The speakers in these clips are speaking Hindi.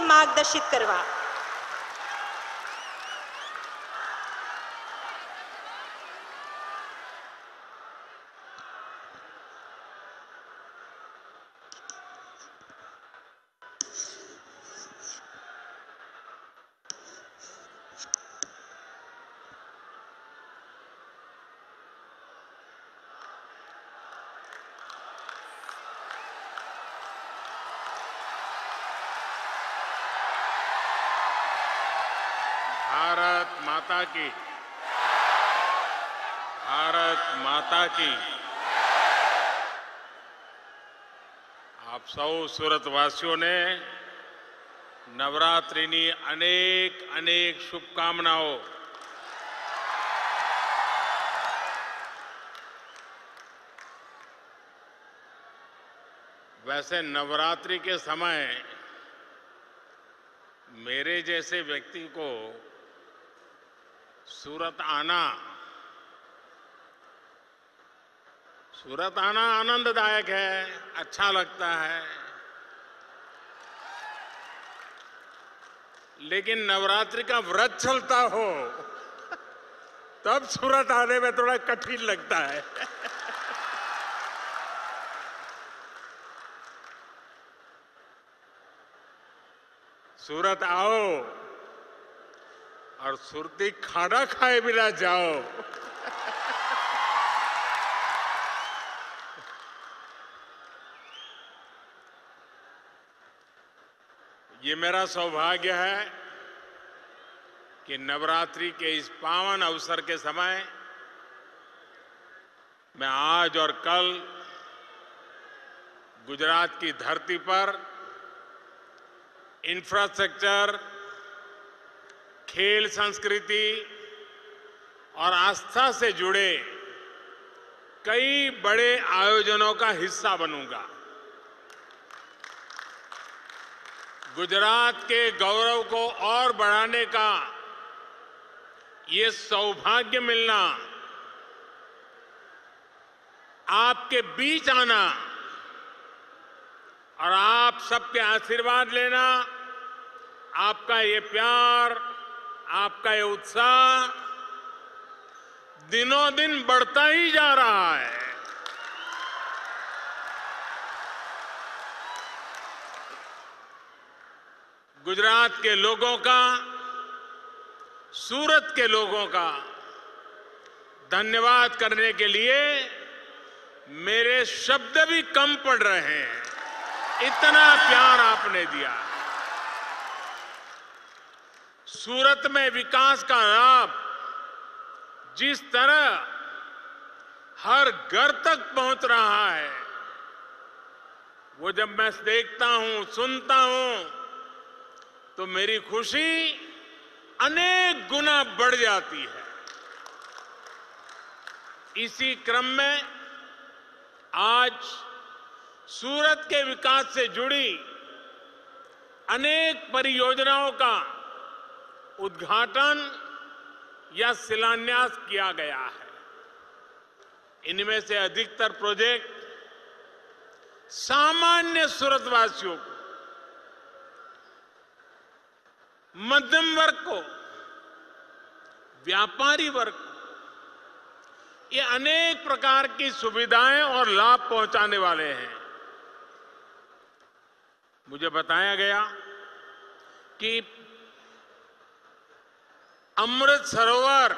मार्गदर्शित करवा। भारत माता की, भारत माता की। आप सब सूरत वासियों ने नवरात्रिनी अनेक अनेक शुभकामनाओं। वैसे नवरात्रि के समय मेरे जैसे व्यक्ति को सूरत आना आनंददायक है, अच्छा लगता है। लेकिन नवरात्रि का व्रत चलता हो तब सूरत आने में थोड़ा कठिन लगता है। सूरत आओ और सुरती खाना खाए बिना जाओ। ये मेरा सौभाग्य है कि नवरात्रि के इस पावन अवसर के समय मैं आज और कल गुजरात की धरती पर इंफ्रास्ट्रक्चर, खेल संस्कृति और आस्था से जुड़े कई बड़े आयोजनों का हिस्सा बनूंगा। गुजरात के गौरव को और बढ़ाने का ये सौभाग्य मिलना, आपके बीच आना और आप सबके आशीर्वाद लेना, आपका ये प्यार, आपका ये उत्साह दिनों दिन बढ़ता ही जा रहा है। गुजरात के लोगों का, सूरत के लोगों का धन्यवाद करने के लिए मेरे शब्द भी कम पड़ रहे हैं। इतना प्यार आपने दिया। सूरत में विकास का लाभ जिस तरह हर घर तक पहुंच रहा है, वो जब मैं देखता हूं, सुनता हूं, तो मेरी खुशी अनेक गुना बढ़ जाती है। इसी क्रम में आज सूरत के विकास से जुड़ी अनेक परियोजनाओं का उद्घाटन या शिलान्यास किया गया है। इनमें से अधिकतर प्रोजेक्ट सामान्य सूरतवासियों को, मध्यम वर्ग को, व्यापारी वर्ग को ये अनेक प्रकार की सुविधाएं और लाभ पहुंचाने वाले हैं। मुझे बताया गया कि अमृत सरोवर,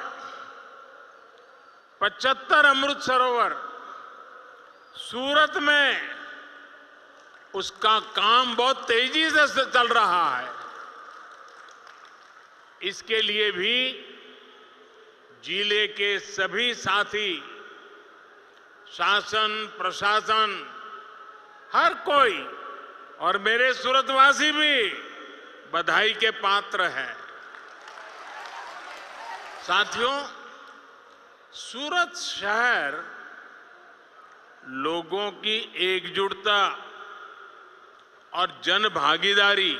75 अमृत सरोवर सूरत में उसका काम बहुत तेजी से चल रहा है। इसके लिए भी जिले के सभी साथी, शासन, प्रशासन, हर कोई और मेरे सूरतवासी भी बधाई के पात्र हैं। साथियों, सूरत शहर लोगों की एकजुटता और जन भागीदारी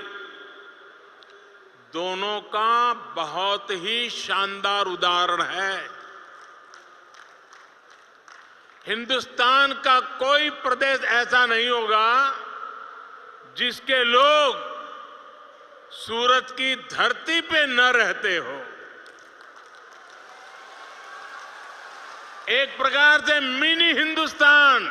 दोनों का बहुत ही शानदार उदाहरण है। हिंदुस्तान का कोई प्रदेश ऐसा नहीं होगा जिसके लोग सूरत की धरती पे न रहते हो। एक प्रकार से मिनी हिंदुस्तान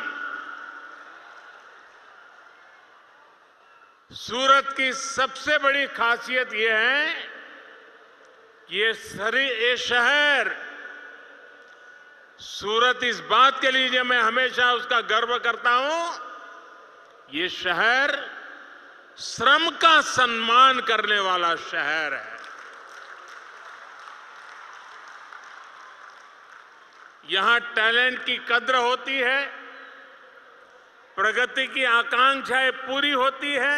सूरत की सबसे बड़ी खासियत यह है कि ये शहर सूरत इस बात के लिए जो मैं हमेशा उसका गर्व करता हूं, ये शहर श्रम का सम्मान करने वाला शहर है। यहां टैलेंट की कद्र होती है, प्रगति की आकांक्षाएं पूरी होती है,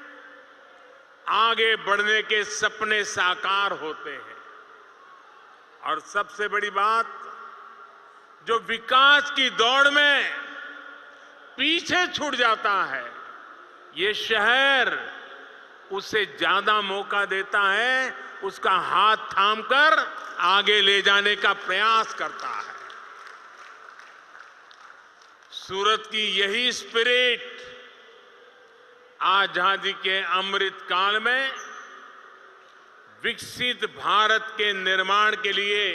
आगे बढ़ने के सपने साकार होते हैं। और सबसे बड़ी बात, जो विकास की दौड़ में पीछे छूट जाता है, ये शहर उसे ज्यादा मौका देता है, उसका हाथ थामकर आगे ले जाने का प्रयास करता है। सूरत की यही स्पिरिट आजादी के अमृत काल में विकसित भारत के निर्माण के लिए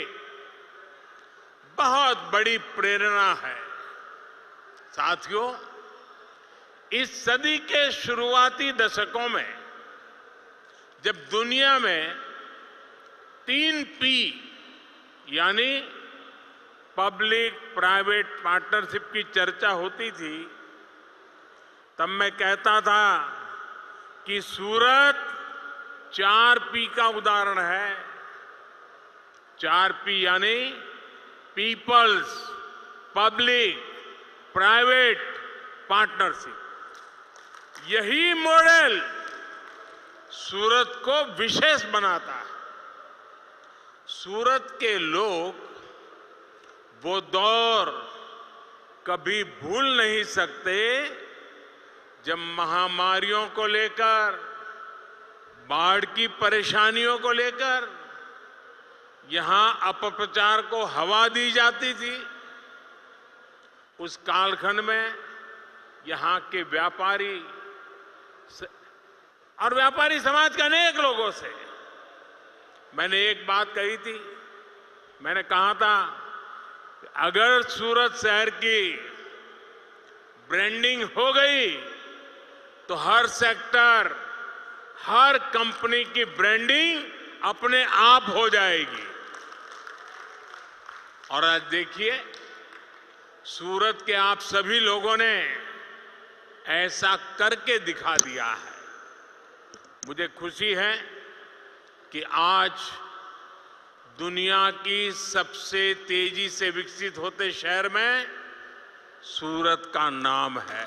बहुत बड़ी प्रेरणा है। साथियों, इस सदी के शुरुआती दशकों में जब दुनिया में 3 P यानी पब्लिक प्राइवेट पार्टनरशिप की चर्चा होती थी, तब मैं कहता था कि सूरत 4 P का उदाहरण है। 4 P यानी पीपल्स, पब्लिक, प्राइवेट पार्टनरशिप। यही मॉडल सूरत को विशेष बनाता है। सूरत के लोग वो दौर कभी भूल नहीं सकते जब महामारियों को लेकर, बाढ़ की परेशानियों को लेकर यहां अपप्रचार को हवा दी जाती थी। उस कालखंड में यहां के व्यापारी और व्यापारी समाज के अनेक लोगों से मैंने एक बात कही थी। मैंने कहा था कि अगर सूरत शहर की ब्रांडिंग हो गई तो हर सेक्टर, हर कंपनी की ब्रांडिंग अपने आप हो जाएगी। और आज देखिए, सूरत के आप सभी लोगों ने ऐसा करके दिखा दिया है। मुझे खुशी है कि आज दुनिया की सबसे तेजी से विकसित होते शहर में सूरत का नाम है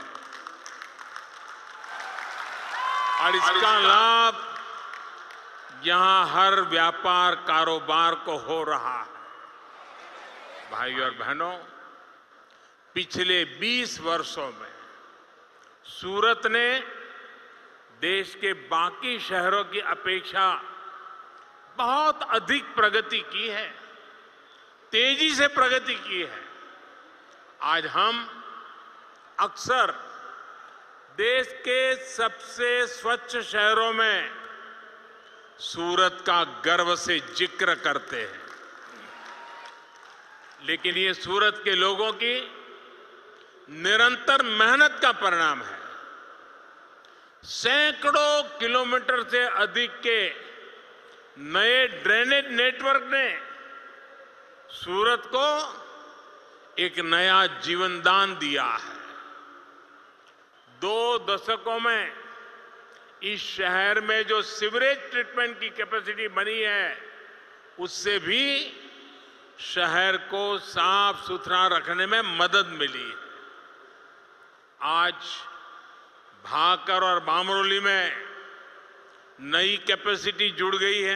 और इसका लाभ यहां हर व्यापार कारोबार को हो रहा है। भाई और बहनों, पिछले 20 वर्षों में सूरत ने देश के बाकी शहरों की अपेक्षा बहुत अधिक प्रगति की है, तेजी से प्रगति की है। आज हम अक्सर देश के सबसे स्वच्छ शहरों में सूरत का गर्व से जिक्र करते हैं, लेकिन ये सूरत के लोगों की निरंतर मेहनत का परिणाम है। सैकड़ों किलोमीटर से अधिक के नए ड्रेनेज नेटवर्क ने सूरत को एक नया जीवनदान दिया है। 2 दशकों में इस शहर में जो सीवरेज ट्रीटमेंट की कैपेसिटी बनी है, उससे भी शहर को साफ सुथरा रखने में मदद मिली है। आज भाकर और बामरोली में नई कैपेसिटी जुड़ गई है।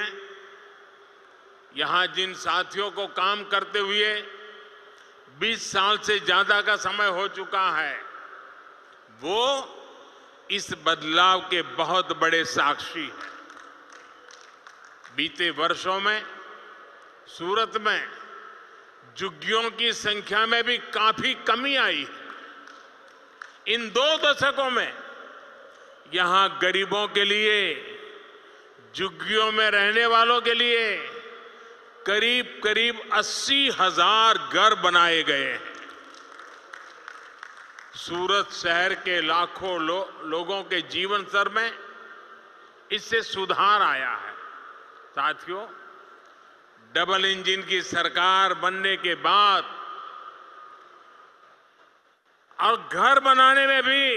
यहां जिन साथियों को काम करते हुए 20 साल से ज्यादा का समय हो चुका है, वो इस बदलाव के बहुत बड़े साक्षी हैं। बीते वर्षों में सूरत में झुग्गियों की संख्या में भी काफी कमी आई है। इन 2 दशकों में यहां गरीबों के लिए झुग्गियों में रहने वालों के लिए करीब करीब 80,000 घर बनाए गए हैं। सूरत शहर के लाखों लोगों के जीवन स्तर में इससे सुधार आया है। साथियों, डबल इंजन की सरकार बनने के बाद और घर बनाने में भी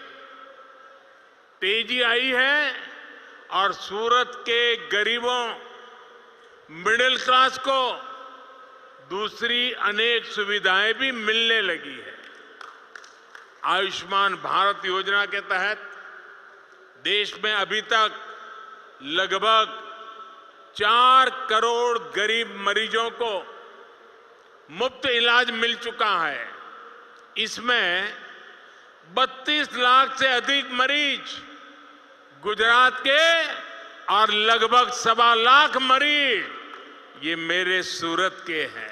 तेजी आई है और सूरत के गरीबों, मिडिल क्लास को दूसरी अनेक सुविधाएं भी मिलने लगी है। आयुष्मान भारत योजना के तहत देश में अभी तक लगभग 4 करोड़ गरीब मरीजों को मुफ्त इलाज मिल चुका है। इसमें 32 लाख से अधिक मरीज गुजरात के और लगभग 1.25 लाख मरीज ये मेरे सूरत के हैं।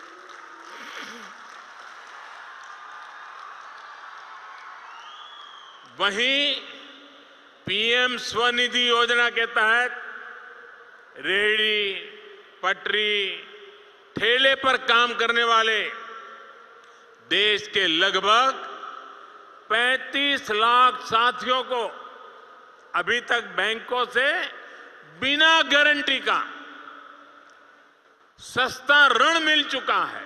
वहीं पीएम स्वनिधि योजना के तहत रेहड़ी, पटरी, ठेले पर काम करने वाले देश के लगभग 35 लाख साथियों को अभी तक बैंकों से बिना गारंटी का सस्ता ऋण मिल चुका है।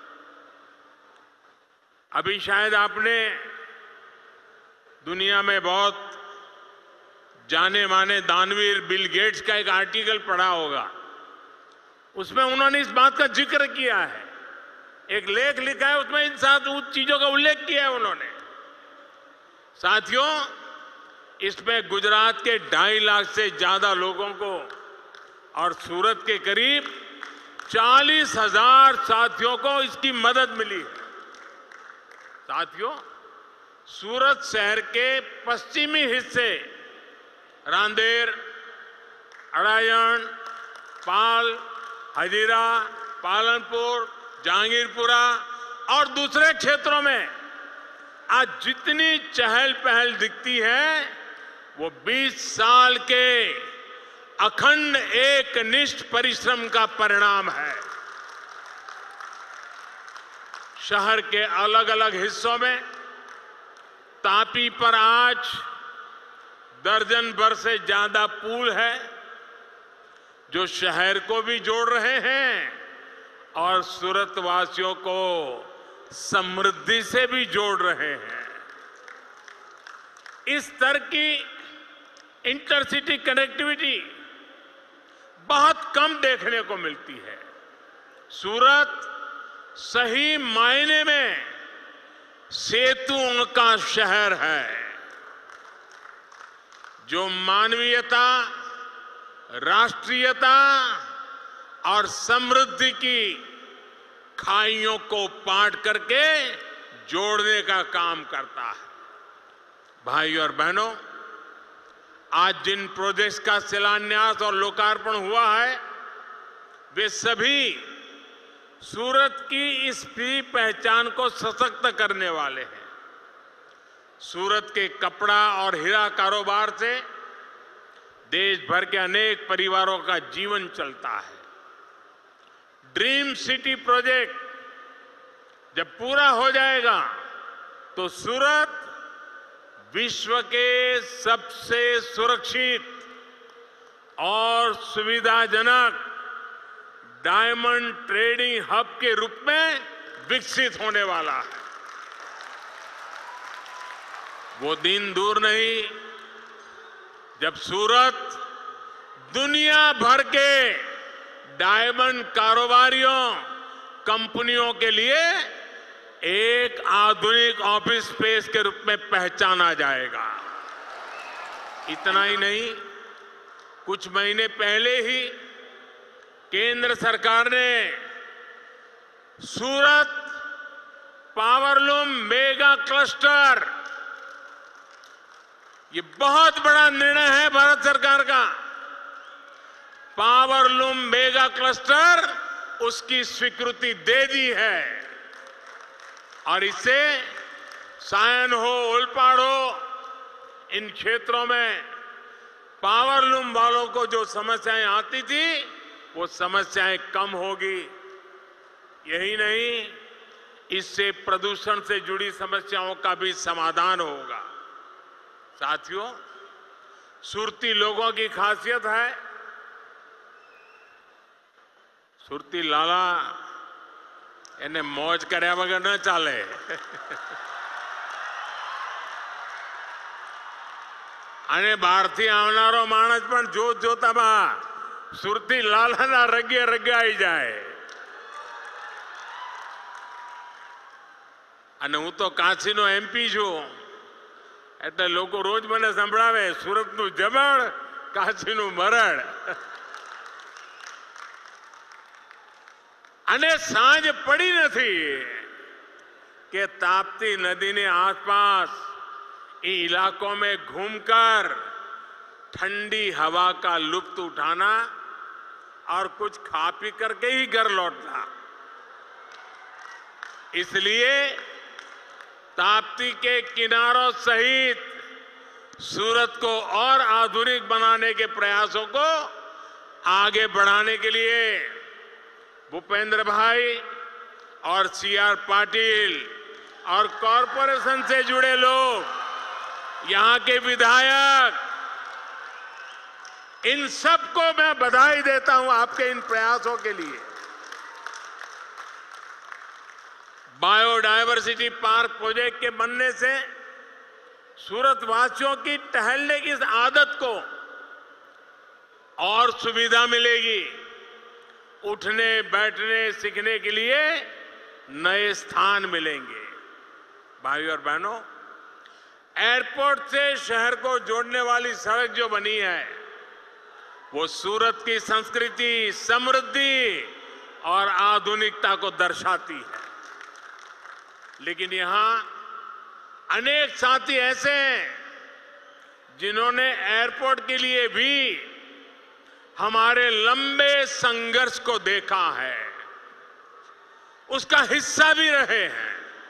अभी शायद आपने दुनिया में बहुत जाने माने दानवीर बिल गेट्स का एक आर्टिकल पढ़ा होगा। उसमें उन्होंने इस बात का जिक्र किया है, एक लेख लिखा है, उसमें इन 7 चीजों का उल्लेख किया है उन्होंने। साथियों, इसमें गुजरात के 2.5 लाख से ज्यादा लोगों को और सूरत के करीब 40,000 साथियों को इसकी मदद मिली है। साथियों, सूरत शहर के पश्चिमी हिस्से रांदेर, अड़ायन, पाल, हजीरा, पालनपुर, जहांगीरपुरा और दूसरे क्षेत्रों में आज जितनी चहल पहल दिखती है वो 20 साल के अखंड एकनिष्ठ परिश्रम का परिणाम है। शहर के अलग अलग हिस्सों में तापी पर आज दर्जन भर से ज्यादा पुल है जो शहर को भी जोड़ रहे हैं और सूरत वासियों को समृद्धि से भी जोड़ रहे हैं। इस स्तर की इंटरसिटी कनेक्टिविटी बहुत कम देखने को मिलती है। सूरत सही मायने में सेतुओं का शहर है जो मानवीयता, राष्ट्रीयता और समृद्धि की खाइयों को पाट करके जोड़ने का काम करता है। भाइयों और बहनों, आज जिन प्रोजेक्ट्स का शिलान्यास और लोकार्पण हुआ है वे सभी सूरत की इस पहचान को सशक्त करने वाले हैं। सूरत के कपड़ा और हीरा कारोबार से देश भर के अनेक परिवारों का जीवन चलता है। ड्रीम सिटी प्रोजेक्ट जब पूरा हो जाएगा तो सूरत विश्व के सबसे सुरक्षित और सुविधाजनक डायमंड ट्रेडिंग हब के रूप में विकसित होने वाला है। वो दिन दूर नहीं जब सूरत दुनिया भर के डायमंड कारोबारियों, कंपनियों के लिए एक आधुनिक ऑफिस स्पेस के रूप में पहचाना जाएगा। इतना ही नहीं, कुछ महीने पहले ही केंद्र सरकार ने सूरत पावरलूम मेगा क्लस्टर, ये बहुत बड़ा निर्णय है भारत सरकार का, पावरलूम मेगा क्लस्टर उसकी स्वीकृति दे दी है और इससे सायन हो, ओलपाड़ हो, इन क्षेत्रों में पावरलूम वालों को जो समस्याएं आती थी वो समस्याएं कम होगी। यही नहीं, इससे प्रदूषण से जुड़ी समस्याओं का भी समाधान होगा। साथियों, सुरती लोगों की खासियत है, सुरती लाला એને મોજ કર્યા વગર ન ચાલે। અને બહારથી આવનારો માણસ પણ જોતામાં સુરતી લાલાના રગે રગાઈ જાય। અને હું તો કાશીનો એમપી છું, એટલે લોકો રોજ મને સંભળાવે સુરતનું જમણ, કાશીનું મરણ। અને સાંજ પડી નથી कि ताप्ती नदी ने आसपास इन इलाकों में घूमकर ठंडी हवा का लुत्फ उठाना और कुछ खा पी करके ही घर लौटना। इसलिए ताप्ती के किनारों सहित सूरत को और आधुनिक बनाने के प्रयासों को आगे बढ़ाने के लिए भूपेंद्र भाई और सीआर पाटिल और कॉरपोरेशन से जुड़े लोग, यहां के विधायक, इन सबको मैं बधाई देता हूं आपके इन प्रयासों के लिए। बायोडायवर्सिटी पार्क प्रोजेक्ट के बनने से सूरत वासियों की टहलने की इस आदत को और सुविधा मिलेगी। उठने बैठने सीखने के लिए नए स्थान मिलेंगे। भाइयों और बहनों, एयरपोर्ट से शहर को जोड़ने वाली सड़क जो बनी है वो सूरत की संस्कृति, समृद्धि और आधुनिकता को दर्शाती है। लेकिन यहां अनेक साथी ऐसे हैं जिन्होंने एयरपोर्ट के लिए भी हमारे लंबे संघर्ष को देखा है, उसका हिस्सा भी रहे हैं।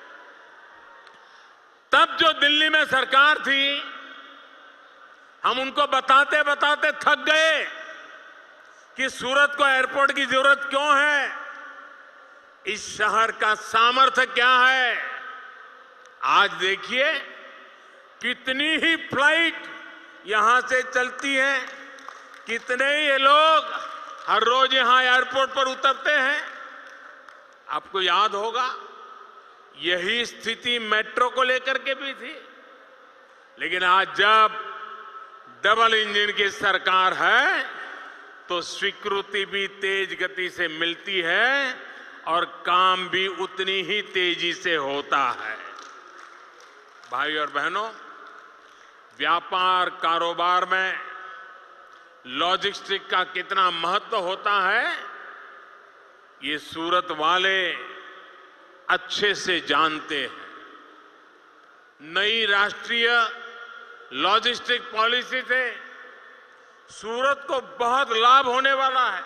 तब जो दिल्ली में सरकार थी, हम उनको बताते बताते थक गए कि सूरत को एयरपोर्ट की जरूरत क्यों है, इस शहर का सामर्थ्य क्या है। आज देखिए कितनी ही फ्लाइट यहां से चलती हैं, कितने ही लोग हर रोज यहां एयरपोर्ट पर उतरते हैं। आपको याद होगा यही स्थिति मेट्रो को लेकर के भी थी। लेकिन आज जब डबल इंजन की सरकार है तो स्वीकृति भी तेज गति से मिलती है और काम भी उतनी ही तेजी से होता है। भाइयों और बहनों, व्यापार कारोबार में लॉजिस्टिक का कितना महत्व होता है ये सूरत वाले अच्छे से जानते हैं। नई राष्ट्रीय लॉजिस्टिक पॉलिसी से सूरत को बहुत लाभ होने वाला है।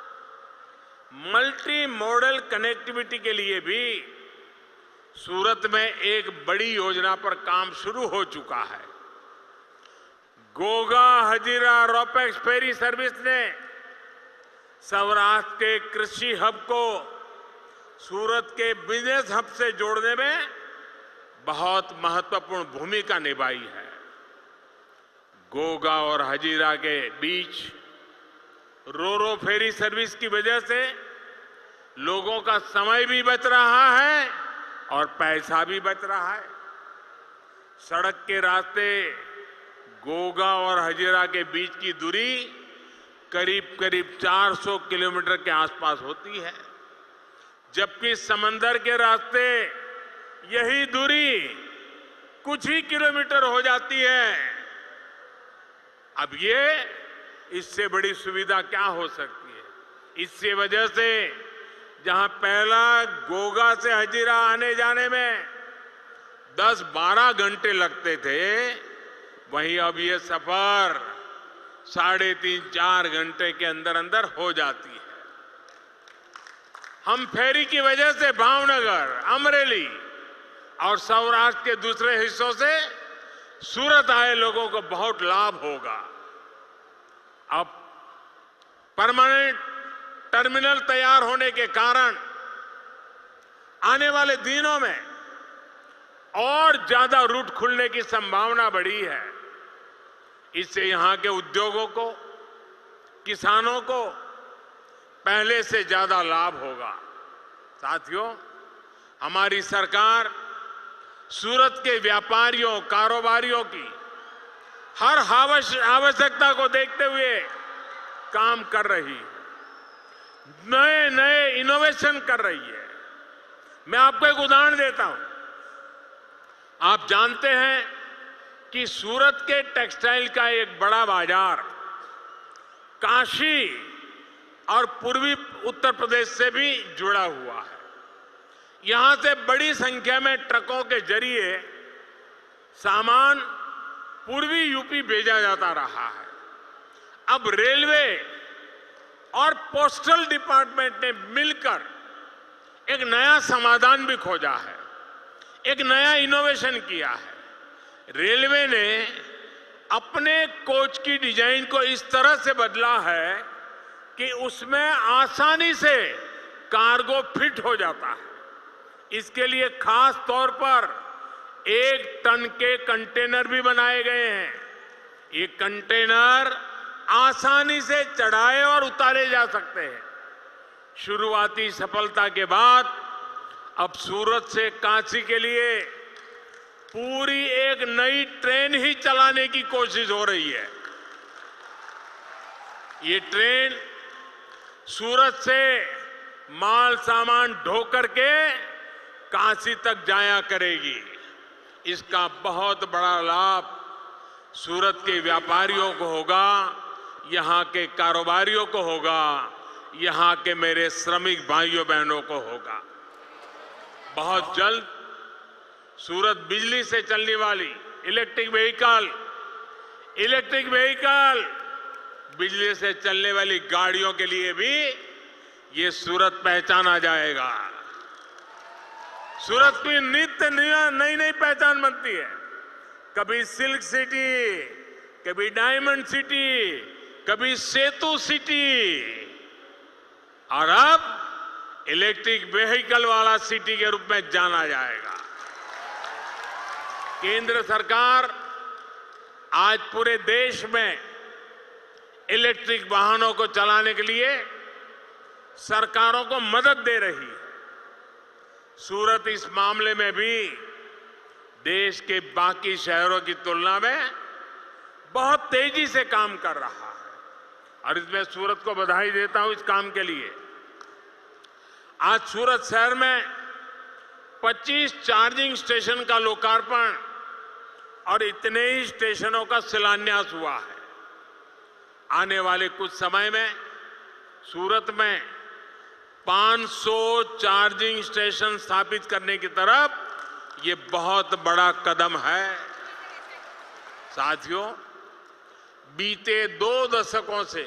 मल्टी मॉडल कनेक्टिविटी के लिए भी सूरत में एक बड़ी योजना पर काम शुरू हो चुका है। Ghogha Hazira ropax ferry service ने सौराष्ट्र के कृषि हब को सूरत के बिजनेस हब से जोड़ने में बहुत महत्वपूर्ण भूमिका निभाई है। गोगा और हजीरा के बीच रोरो फेरी सर्विस की वजह से लोगों का समय भी बच रहा है और पैसा भी बच रहा है। सड़क के रास्ते गोगा और हजीरा के बीच की दूरी करीब करीब 400 किलोमीटर के आसपास होती है, जबकि समंदर के रास्ते यही दूरी कुछ ही किलोमीटर हो जाती है। अब ये इससे बड़ी सुविधा क्या हो सकती है। इससे वजह से जहां पहला गोगा से हजीरा आने जाने में 10-12 घंटे लगते थे, वहीं अब ये सफर 3.5-4 घंटे के अंदर अंदर हो जाती है। हम फेरी की वजह से भावनगर, अमरेली और सौराष्ट्र के दूसरे हिस्सों से सूरत आए लोगों को बहुत लाभ होगा। अब परमानेंट टर्मिनल तैयार होने के कारण आने वाले दिनों में और ज्यादा रूट खुलने की संभावना बढ़ी है। इससे यहां के उद्योगों को, किसानों को पहले से ज्यादा लाभ होगा। साथियों, हमारी सरकार सूरत के व्यापारियों, कारोबारियों की हर आवश्यकता को देखते हुए काम कर रही है, नए नए इनोवेशन कर रही है। मैं आपको एक उदाहरण देता हूं। आप जानते हैं कि सूरत के टेक्सटाइल का एक बड़ा बाजार काशी और पूर्वी उत्तर प्रदेश से भी जुड़ा हुआ है। यहां से बड़ी संख्या में ट्रकों के जरिए सामान पूर्वी यूपी भेजा जाता रहा है। अब रेलवे और पोस्टल डिपार्टमेंट ने मिलकर एक नया समाधान भी खोजा है, एक नया इनोवेशन किया है। रेलवे ने अपने कोच की डिजाइन को इस तरह से बदला है कि उसमें आसानी से कार्गो फिट हो जाता है। इसके लिए खास तौर पर 1 टन के कंटेनर भी बनाए गए हैं। ये कंटेनर आसानी से चढ़ाए और उतारे जा सकते हैं। शुरुआती सफलता के बाद अब सूरत से काशी के लिए पूरी एक नई ट्रेन ही चलाने की कोशिश हो रही है। ये ट्रेन सूरत से माल सामान ढो करके काशी तक जाया करेगी। इसका बहुत बड़ा लाभ सूरत के व्यापारियों को होगा, यहां के कारोबारियों को होगा, यहां के मेरे श्रमिक भाइयों बहनों को होगा। बहुत जल्द सूरत बिजली से चलने वाली इलेक्ट्रिक व्हीकल, बिजली से चलने वाली गाड़ियों के लिए भी ये सूरत पहचाना जाएगा। सूरत की नित्य नई नई पहचान बनती है। कभी सिल्क सिटी, कभी डायमंड सिटी, कभी सेतु सिटी, और अब इलेक्ट्रिक व्हीकल वाला सिटी के रूप में जाना जाएगा। केंद्र सरकार आज पूरे देश में इलेक्ट्रिक वाहनों को चलाने के लिए सरकारों को मदद दे रही है। सूरत इस मामले में भी देश के बाकी शहरों की तुलना में बहुत तेजी से काम कर रहा है और इसमें सूरत को बधाई देता हूं इस काम के लिए। आज सूरत शहर में 25 चार्जिंग स्टेशन का लोकार्पण और इतने ही स्टेशनों का शिलान्यास हुआ है। आने वाले कुछ समय में सूरत में 500 चार्जिंग स्टेशन स्थापित करने की तरफ ये बहुत बड़ा कदम है। साथियों, बीते 2 दशकों से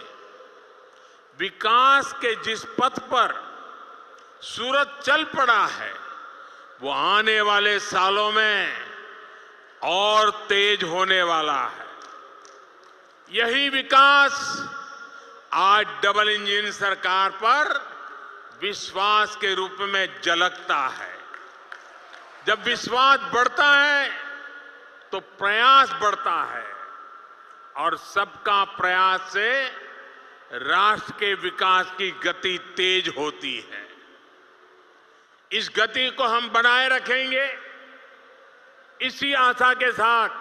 विकास के जिस पथ पर सूरत चल पड़ा है वो आने वाले सालों में और तेज होने वाला है। यही विकास आज डबल इंजन सरकार पर विश्वास के रूप में झलकता है। जब विश्वास बढ़ता है तो प्रयास बढ़ता है और सबका प्रयास से राष्ट्र के विकास की गति तेज होती है। इस गति को हम बनाए रखेंगे। इसी आशा के साथ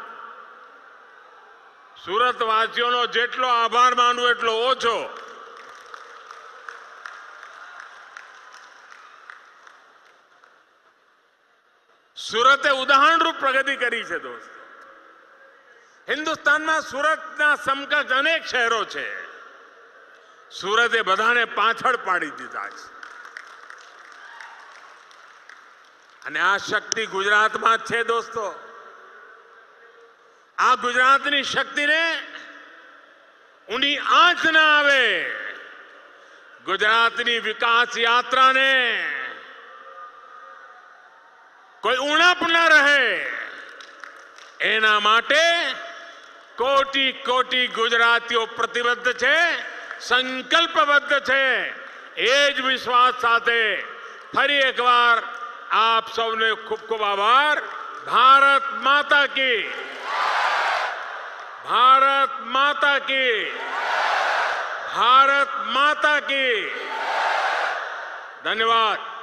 सूरत वासियों जेटलो आभार मानू એટલો ઓછો। સુરતે ઉદાહરણરૂપ પ્રગતિ કરી છે દોસ્તો। હિન્દુસ્તાનમાં સુરતના સમકક્ષ અનેક શહેરો છે। સુરતે બધાને પાછળ પાડી દીધા છે અને આ શક્તિ ગુજરાતમાં જ છે દોસ્તો। આ ગુજરાતની શક્તિને ઊંડી આંચ ન આવે, ગુજરાતની વિકાસ યાત્રાને કોઈ ઉણપ ન રહે, એના માટે कोटि कोटि गुजरातीओ प्रतिबद्ध छे, संकल्पबद्ध छे। ए ज विश्वास साथे फरी एकवार आप सबने खूब खूब आभार। भारत माता की, भारत माता की, भारत माता की। धन्यवाद।